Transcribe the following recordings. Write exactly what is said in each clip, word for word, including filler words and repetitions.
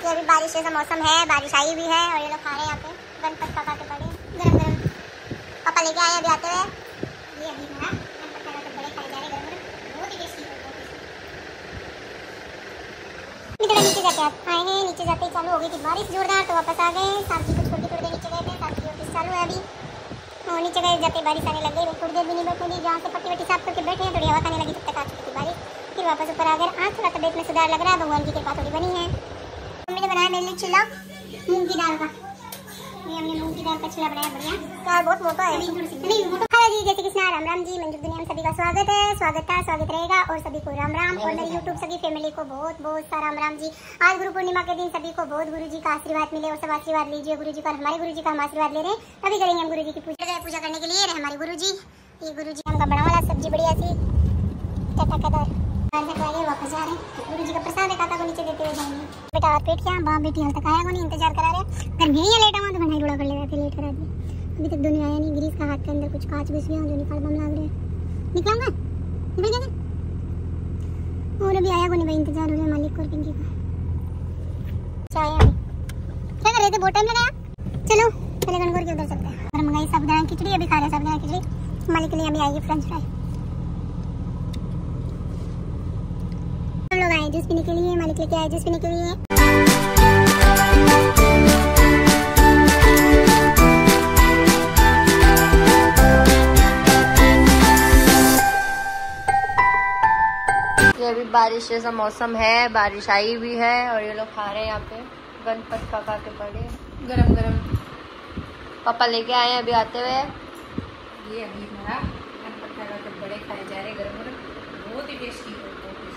कि अभी बारिश जैसा मौसम है, बारिश आई भी है और ये लोग खा रहे हैं यहाँ पे गणपत का के पड़े गरम गरम। पापा लेके आए अभी आते हुए, ये अभी है गणपत का के बड़े खाए जा रहे गरम गरम, बहुत ही टेस्टी है। थोड़ा नीचे जाते आए हैं, नीचे जाते ही चालू हो गई थी बारिश जोरदार, तो वापस आ गए। सब्जी को छोड़ के थोड़ी देर नीचे गए थे, सब्जी ऑफिस चालू है अभी और नीचे गए जाते बारिश आने लग गई। थोड़ी देर भी नहीं बैठने दी, जहाँ से पट्टी वट्टी साफ करके बैठे हैं, थोड़ी हवा खाने लगी तब तक आ चुकी थी बारिश। फिर वापस ऊपर आ गए। आज थोड़ा तबीयत में सुधार लग रहा है, भगवान की कृपा थोड़ी बनी है। मम्मी ने बनाया मेरे लिए चिल्ला मूंग की दाल का, ये हमने मूंग की दाल का चिल्ला बनाया बढ़िया। यार बहुत मोटा है नहीं मोटा। हेलो जी, जय श्री कृष्ण, राम राम जी, मंजू दुनिया में सभी का स्वागत है, स्वागत था स्वागत रहेगा और सभी को राम राम और मेरी यूट्यूब सभी फैमिली को बहुत बहुत सा राम राम जी। आज गुरु पूर्णिमा के दिन सभी को बहुत गुरु जी का आशीर्वाद मिले और सब आशीर्वाद लीजिए गुरु जी का। हमारे गुरु जी का हम आशीर्वाद ले रहे हैं, तभी करेंगे हम गुरु जी की पूजा। पूजा करने के लिए हमारे गुरु जी, ये गुरु जी हमका बड़ा वाला सब्जी बढ़िया सी टटकदार वापस जा रहे हैं। गुरु जी का प्रसाद है, काका को नीचे देते हुए जाएंगे। बेटा और पेट क्या बाप बेटी हाल तक आया को नहीं, इंतजार करा रहे। घर में ही लेटा हुआ तो बनाई रोड़ा कर ले रहे थे, लेट करा दिया। अभी तक दोनों आया नहीं। गिरीश का हाथ के अंदर कुछ कांच घुस गया जो निकाल बम लग रहे हैं। निकलाऊंगा निकल गया और अभी आया को नहीं भाई, इंतजार हो रहा है मालिक और पिंकी का। चाय अभी क्या कर रहे थे, बहुत टाइम लगाया। चलो पहले गणगौर के उधर चलते हैं। और मंगाई साबुदाना खिचड़ी, अभी खा रहे हैं साबुदाना खिचड़ी। मालिक के लिए अभी आएगी फ्रेंच फ्राई। हम लोग आए जूस पीने के लिए, मालिक लेके आए जूस पीने के लिए। ये अभी बारिश जैसा मौसम है, बारिश आई भी है और ये लोग खा रहे हैं यहाँ पे गणपत का के पड़े गरम गरम। पापा लेके आए हैं अभी आते हुए, ये अभी हमारा गणपत का के बड़े खाए जा रहे गरम गरम, बहुत ही टेस्टी है।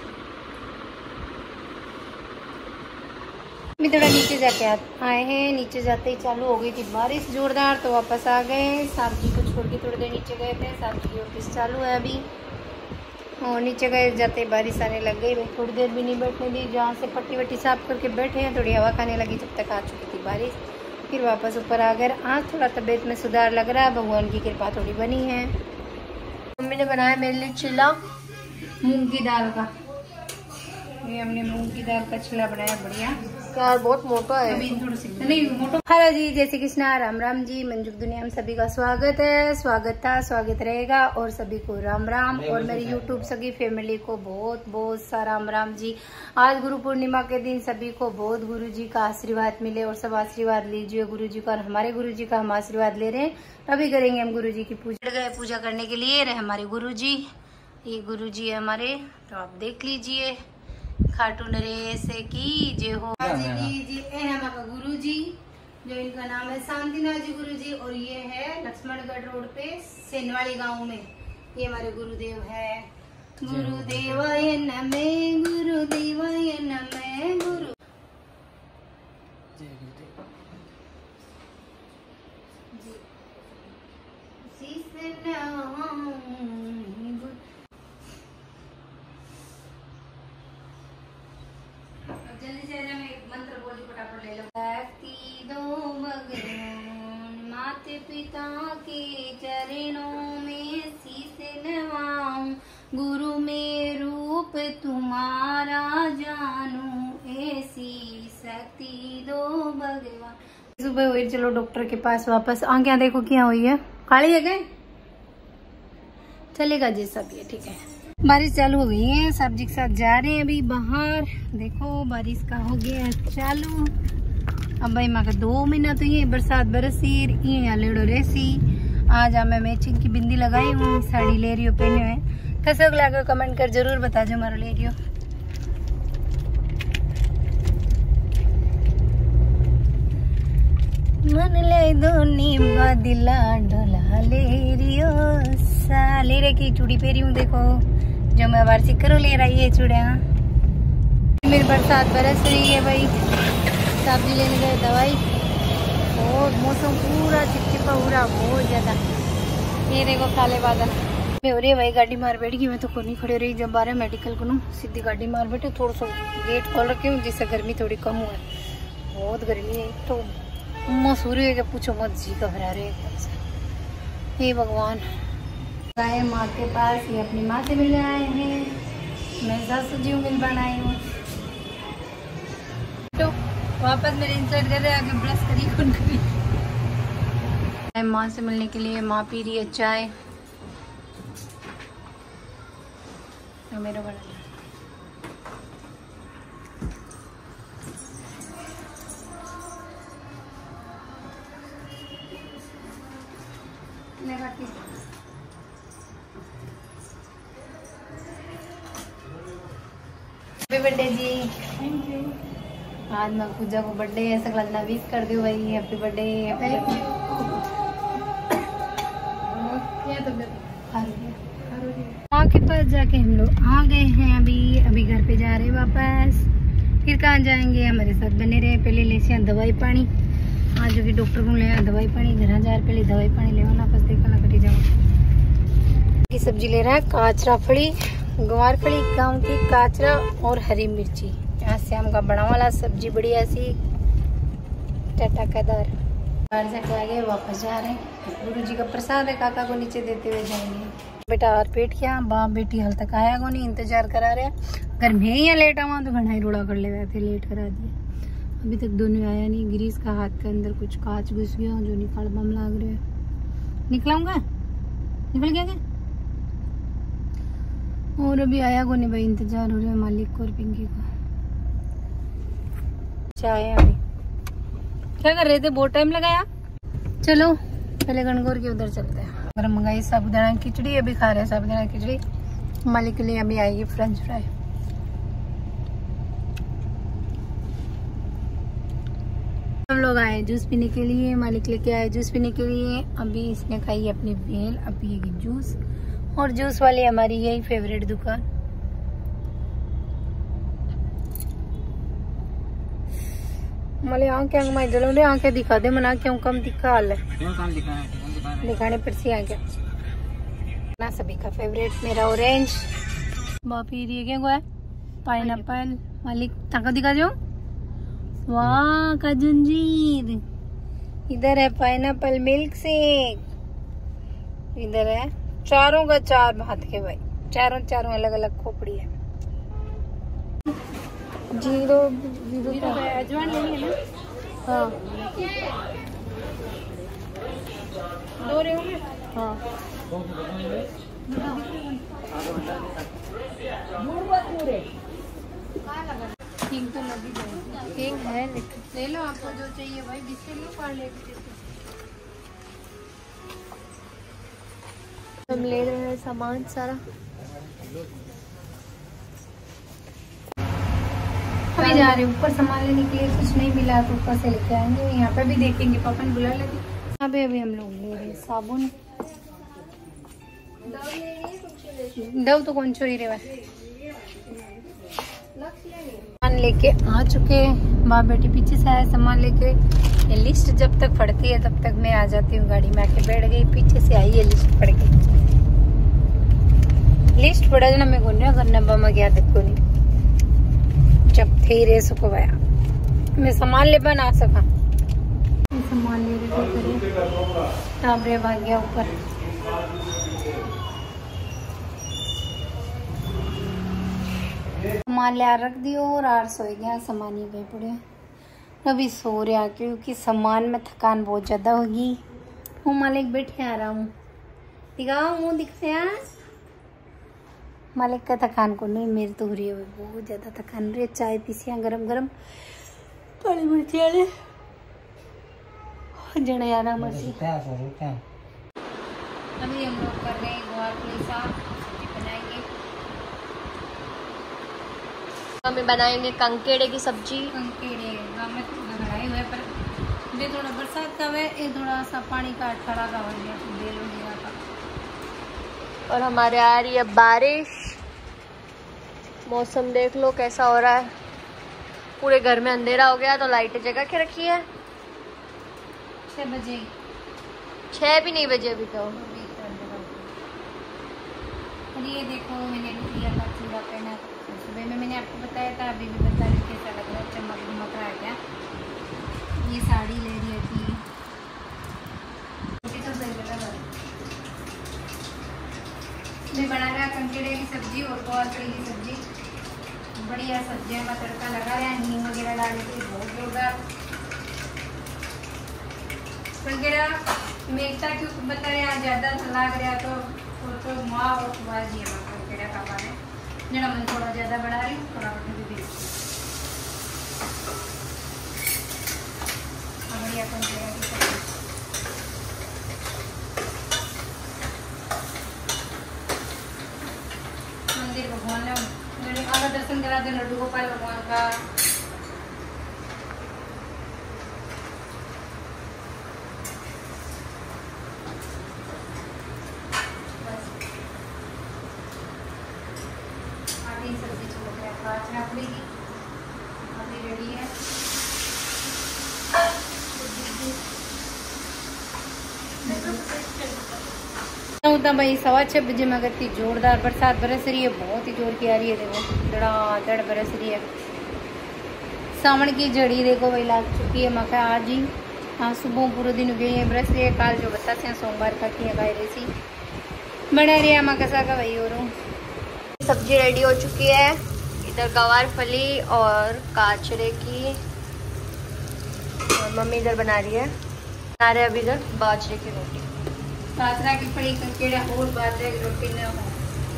अभी थोड़ा नीचे जाके आए हैं, नीचे जाते ही चालू हो गई थी बारिश जोरदार, तो वापस आ गए। साबजी को छोड़ के थोड़ी देर नीचे गए थे, साबजी की ऑफिस चालू है अभी और नीचे गए जाते बारिश आने लग गई। थोड़ी देर भी नहीं बैठने दी, जहाँ से पट्टी वट्टी साफ करके बैठे हैं, थोड़ी हवा खाने लगी तब तक आ चुकी थी बारिश। फिर वापस ऊपर आ गए। आज थोड़ा तबीयत में सुधार लग रहा है, भगवान की कृपा थोड़ी बनी है। मम्मी ने बनाया मेरे लिए चिल्ला मूंग की दाल का, ये हमने मूंग की दाल का चिल्ला बनाया बढ़िया। यार बहुत मोटा है अभी थोड़ा सी नहीं मोटा। हेलो जी, जय श्री कृष्ण, राम राम जी, मंजू दुनिया में सभी का स्वागत है, स्वागत था स्वागत रहेगा और सभी को राम राम और मेरी यूट्यूब सभी फैमिली को बहुत बहुत सा राम राम जी। आज गुरु पूर्णिमा के दिन सभी को बहुत गुरु जी का आशीर्वाद मिले और सब आशीर्वाद लीजिए गुरु जी का। और हमारे गुरु जी का हम आशीर्वाद ले रहे हैं, तभी करेंगे हम गुरु जी की पूजा। गए पूजा करने के लिए रहे हमारे गुरु जी, ये गुरु जी है हमारे, तो आप देख लीजिए। खाटू नरेश की जय हो जी, हमारा गुरु जी जो इनका नाम है शांतिनाथ जी गुरु जी, और ये है लक्ष्मणगढ़ रोड पे सेनवाड़ी गांव में, ये हमारे गुरुदेव है। गुरुदेवाय नमः, गुरुदेवाय नमः, गुरु जल्दी से मैं एक मंत्र बोली फटाफट ले लो। भक्ति दो भगवान, माता पिता के चरणों में शीश नवाऊं, गुरु में रूप तुम्हारा जानूं, ऐसी शक्ति दो भगवान। सुबह हुई, चलो डॉक्टर के पास वापस। आंखें देखो क्या हुई है, काली है क्या? चलेगा जी सब, ये ठीक है। बारिश चालू हो गई है, सब्जी के साथ जा रहे हैं अभी बाहर। देखो बारिश का हो गया चालू। अब भाई माँ का दो महीना तो ये बरसात बरसी ये लेड़ो रेसी। आज मैं मैचिंग की बिंदी लगाई हूँ, साड़ी ले रही हूँ पहने हुए। कैसे लगा कमेंट कर जरूर बता जो हमारा ले रही हो। मन ले दोनी बदिला डोला ले रियो साले रे की चूड़ी पहरी हूँ, देखो जो मैं वार्षिक करो ले रही है चूड़िया। मेरी बरसात बरस रही है भाई, सब्जी लेने गए दवाई और मौसम पूरा चिपचिपा हो रहा बहुत ज्यादा। ये देखो काले बादल हो रही है भाई। गाड़ी मार बैठ गई, मैं तो नहीं खड़ी रही। जब बारह मेडिकल को नू सीधी गाड़ी मार बैठे, थोड़ा सा गेट खोल रखे हूँ जिससे गर्मी थोड़ी कम हुआ है। बहुत गर्मी है तो मसूरी है, पूछो मत, जी घबरा रहे एकदम से। हे भगवान, आए माँ के पास, ये अपनी माँ से मिलने आए हैं। मैं सासू जी मिल बनाई हूँ। तो वापस मेरे इंसर्ट कर रहे आगे ब्रश करी कौन करी। माँ से मिलने के लिए माँ पी रही है चाय। तो मेरा बड़ा हैप्पी बर्थडे जी। Thank you. आज मैं पूजा को बर्थडे है सगला विश कर दो भाई। Happy birthday. माँ के पास जाके हम लोग आ गए हैं। अभी अभी घर पे जा रहे हैं वापस। फिर कहाँ जाएंगे, हमारे साथ बने रहे। पहले ले से दवाई पानी आज जो कि डॉक्टर को ले दवाई पानी घर जा रहे। पहले दवाई पानी ले वापस देखा ना कटी जाओ। की सब्जी ले रहा है काचरा फड़ी गवार फड़ी गाँव की काचरा और हरी मिर्ची। यहाँ से हम का बड़ा वाला सब्जी बढ़िया सी चटकदार। बाहर से आ गए वापस जा रहे हैं। गुरु जी का प्रसाद है काका को नीचे देते हुए जाएंगे। बेटा और पेट किया बाप बेटी हाल तक आया को नहीं इंतजार करा रहे। अगर मैं यहाँ लेट आवा तो घना ही रोड़ा कर ले गए थे लेट करा दिया। अभी तक दोनों आया नहीं। गिरीश का हाथ के अंदर कुछ कांच घुस गया जो निकाल बम लाग रहे है। निकलाऊंगा निकल गया क्या और अभी आया को नहीं भाई इंतजार हो रहा है मालिक को और पिंकी को। चाय अभी क्या कर रहे थे बहुत टाइम लगाया। चलो पहले गणगौर के उधर चलते हैं। गरम मंगाई साबुदाना खिचड़ी अभी खा रहे हैं साबुदाना खिचड़ी। मालिक के लिए अभी आएगी फ्रेंच फ्राई। हम लोग आए जूस पीने के लिए। मालिक लेके आए जूस पीने के लिए। अभी इसने खाई अपनी बेल अब पिएगी जूस। और जूस वाली हमारी यही फेवरेट दुकान। मले आंखें माई जलो रे आंखें दिखा दे मना क्यों कम दिखा हाल है दिखाने पर सी आंखें ना सभी का फेवरेट मेरा ऑरेंज। बापी रही है क्या को है पाइनएप्पल। मालिक ताका दिखा दो। वाह का जंजीर। इधर है पाइनएप्पल मिल्क शेक। इधर है चारों का चार भात के भाई चारों चारों अलग अलग खोपड़ी है। जीरो जीरो अजवाइन लेनी है ना। हाँ दो रहे होंगे। हाँ किंग तो लगी जाएगी। किंग है ले लो आपको जो चाहिए भाई जिससे लो पार लेके। हम ले रहे हैं सामान सारा। अभी जा रहे ऊपर सामान लेने के लिए कुछ नहीं मिला तो ऊपर से लेके आएंगे। यहाँ पे भी देखेंगे पापा ने बुला लेते। यहाँ पे अभी हम लोग ले रहे हैं साबुन। डव तो कौन छोड़ी रे सामान लेके आ चुके। माँ बेटी पीछे से आए सामान लेके। ये लिस्ट जब तक पढ़ती है तब तक मैं आ जाती हूँ गाड़ी में आके बैठ गई। पीछे से आई है लिस्ट पढ़ के। लिस्ट पढ़ा जना मैं गुन्या करना बामा गया देखो नहीं जब थे रे सुको गया मैं सामान ले बना सका। सामान ले रहे ताब रे भाग गया ऊपर। सामान ले रख दियो और आर सो गया। सामान ही गए पड़े अभी सो रहा क्योंकि सामान में थकान बहुत ज्यादा होगी। हूँ मालिक बैठे आ रहा हूँ दिखाओ मुँह दिखते हैं। मालिक का थकान को नहीं मेरी तो हो रही है बहुत ज्यादा थकान हो रही है। चाय पीसिया गरम गरम पानी मिर्ची वाले जने यार मर्जी। अभी हम लोग कर रहे हैं गुआर के साथ सब्जी बनाएंगे। हमें बनाएंगे कंकेड़े की सब्जी। कंकेड़े गाँव में बनाए हुए पर ये थोड़ा बरसात का है ये थोड़ा सा पानी का अठाड़ा का हो गया देर हो गया था। और हमारे आ रही है बारिश। मौसम देख लो कैसा हो रहा है। पूरे घर में अंधेरा हो गया तो लाइटें जगा के रखी है। छह बजे छह भी नहीं बजे अभी तो। और ये देखो मैंने लिया था चूड़ा पहना सुबह में मैंने आपको बताया था। अभी भी बता रही कैसा लग रहा है चमक धमक रहा है क्या। ये साड़ी ले रही थी मैं बना रहा कंकेड़े की सब्जी और ग्वार फली की सब्जी। बढ़िया सब्जियों का तड़का लगा रहा है नीम वगैरह डाल के बहुत जोरदार मेघता क्यों बता रहे हैं ज्यादा लाग रहा तो वो तो माँ और बाजी है कंकेड़ा का पाने जरा मैं थोड़ा ज्यादा बढ़ा रही हूँ थोड़ा बढ़ा भी बढ़िया कंकेड़ा की तरह मंदिर भगवान ने आगे दर्शन करा दे लड्डू गोपाल भगवान का सब्जी अभी रेडी है तो भाई सवा छह बजे में करती जोरदार बरसात बरस रही है, बहुत ही जोर की आ रही है। देखो धड़ाधड़ बरस रही है। सावन की झड़ी देखो भाई लाग चुकी है। मका आज ही हाँ सुबह पूरे दिन गई है बरस रही है। काल जो बता से सोमवार का की खाई रही सी बना रही है मकसा का भाई। और सब्जी रेडी हो चुकी है। इधर गवार फली और काचरे की और मम्मी इधर बना रही है बना रहे अभी इधर बाजरे की रोटी। काचरा की फली कंकेड़ा और बाजरे की रोटी न हो।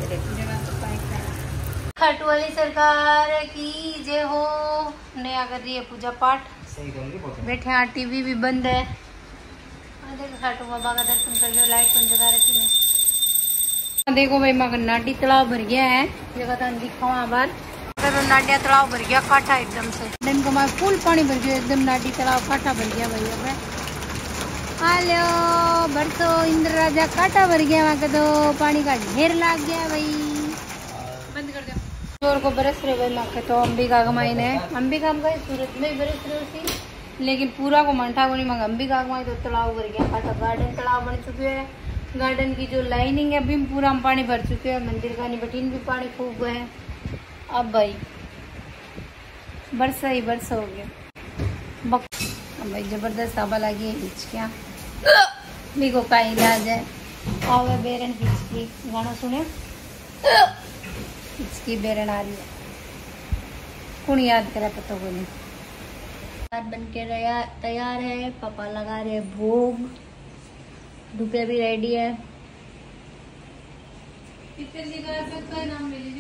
खाटू वाली सरकार की जय हो। नया कर रही है पूजा पाठ। बैठे यहाँ टीवी भी बंद है। देखो खाटू बाबा का दर्शन कर लो। लाइट कौन जगा रखी है। देखो भाई मगर नाटी तालाब भर गया है। जगह दिखाओ बार नाटिया तालाब भर गया काठा एकदम से। दिन को मैं फुल पानी भर गया एकदम। नाटी तालाब काठा भर गया भाई। अब हेलो बरसो इंद्र राजा काठा भर गया वहाँ का तो पानी का ढेर लाग गया भाई। बंद कर दो। जोर को बरस रहे भाई माँ तो अंबिका कमाई ने अंबिका में सूरत में बरस रहे उसी लेकिन पूरा को मंठा को नहीं मंगा। अंबिका कमाई तो तालाब भर गया काठा। गार्डन तालाब बन चुके हैं। गार्डन की जो लाइनिंग है अभी पूरा हम पानी भर चुके हैं। मंदिर का निबटीन भी पानी खूब है। अब भाई बरसा ही बरसा हो गया। बक अब भाई जबरदस्त हवा लगी है। हिचकियाँ भी को का इलाज है। आवे बेरन हिचकी गाना सुने हिचकी बेरन आ रही है। कौन याद करे पता को नहीं। बन के तैयार है। पापा लगा रहे भोग। धूपे भी रेडी है। कितने जी का नाम मिली